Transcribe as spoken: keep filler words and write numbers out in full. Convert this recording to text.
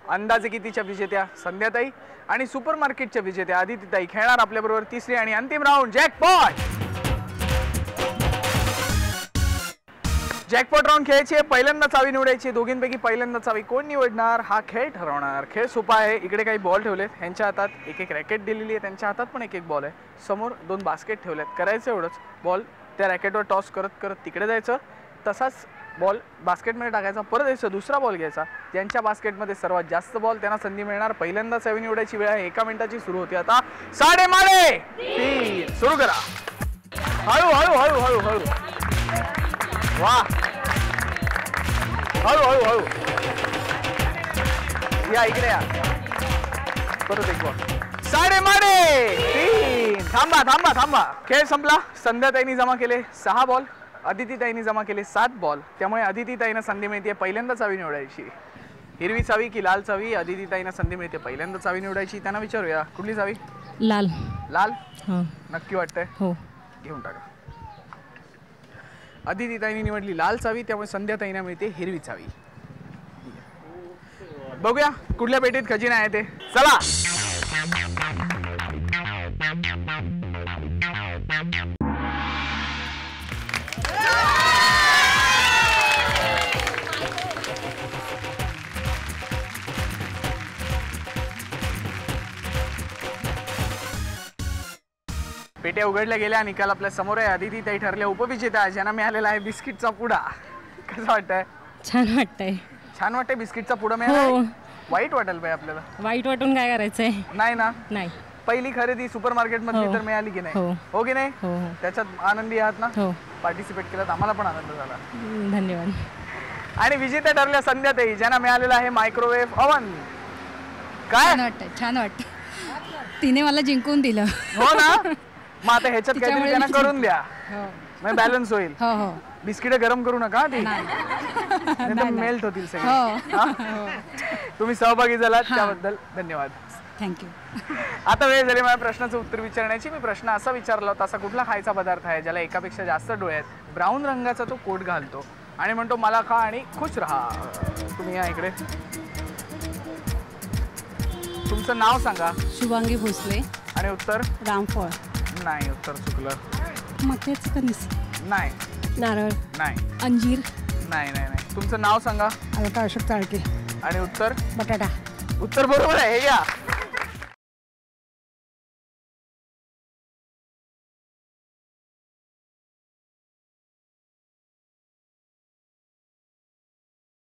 अंदाजे कितीच्या विजेत्या संध्याताई आणि सुपरमार्केटच्या विजेत्या आदितीताई खेळणार आपल्या बरोबर तिसरी आणि अंतिम राऊंड जॅकपॉट। जॅकपॉट राऊंड खेळायची आहे, पहिल्यांदा चावी निवडायची, दोघींपैकी पहिल्यांदा चावी कोण निवडणार हा खेळ ठरवणार। खेळ सोपा आहे, इकडे काही बॉल ठेवलेत, ह्यांच्या हातात एक एक रॅकेट दिलेली आहे, त्यांच्या हातात पण एक एक बॉल आहे, समोर दोन बास्केट ठेवलेत, करायचं एवढंच, बॉल त्या रॅकेटवर टॉस करत करत तिकडे जायचं, तसाच बॉल बास्केटमध्ये टाकायचा, परत यायचं, दुसरा बॉल घ्यायचा, ज्यांच्या बास्केटमध्ये सर्वात जास्त बॉल त्यांना संधी मिळणार। पहिल्यांदा चावी निवडायची वेळ आहे, एका मिनिटाची सुरू होती आता। साडे माडे तीन सुरू करा, हळू हळू हळू हळू हळू, वाह, हळू हळू हळू, या इकडे या, परत एक बॉल, साडे माडे तीन, थांबा थांबा थांबा, खेळ संपला। संध्याताईंनी जमा केले सहा बॉल, आदितीताईंनी जमा केले सात बॉल, त्यामुळे आदितीताईंना संधी मिळते पहिल्यांदा चावी निवडायची। हिरवी चावी की लाल चावी? आदितीताईंना संधी मिळते पहिल्यांदा चावी निवडायची, त्यांना विचारूया कुठली चावी? लाल। लाल? हो। नक्की वाटतंय? हो। घेऊन टाका। आदितीताईंनी निवडली लाल चावी, त्यामुळे संध्याताईंना मिळते हिरवी चावी। बघूया कुठल्या पेटीत खजिना आहे ते, चला। पेट्या उघडल्या गेल्या, निकाल आपल्या समोर आहे। आदितीताई ठरल्या उपविजेत्या, ज्यांना मिळालेला आहे बिस्किटचा पुडा। कसं वाटतंय? छान वाटतंय। छान वाटतंय बिस्किटचा पुडा मिळाला? वाईट वाटेल बाई आपल्याला? वाईट वाटून काय करायचंय? नाही ना? नाही। पहिली खरेदी सुपरमार्केट मध्ये तर मिळाली की नाही? हो की नाही? त्याच्यात आनंदी आहात ना? हो। पार्टिसिपेट केलात, आम्हाला पण आनंद झाला, धन्यवाद। आणि विजेत्या ठरल्या संध्याताई, ज्यांना मिळालेला आहे मायक्रोवेव्ह ओव्हन। काय वाटतंय? छान वाटतं, तिने मला जिंकून दिलं। हो ना? मग आता ह्याच्यात काहीतरी त्यांना करून द्या, मग बॅलन्स होईल। हो हो। बिस्किट गरम करू नका, ती मेल्ट होतील सगळे। तुम्ही सहभागी झालात त्याबद्दल धन्यवाद, थँक्यू। आता वेळ झाली माझ्या प्रश्नाचं उत्तर विचारण्याची। मी प्रश्न असा विचारला होता, असा कुठला खायचा पदार्थ आहे ज्याला एकापेक्षा जास्त डोळे आहेत, ब्राऊन रंगाचा तो कोट घालतो आणि म्हणतो मला खा आणि खुश राहा? तुम्ही या इकडे, तुमचं नाव सांगा। शुभांगी भोसले। आणि उत्तर? रामफळ। नाही, उत्तर चुकलं। मक्याचं कणीस? नाही। नारळ? नाही। अंजीर? नाही नाही नाही। तुमचं नाव सांगा। अलका अशोक चाळके। आणि उत्तर? बटाटा। उत्तर बरोबर आहे, हे घ्या।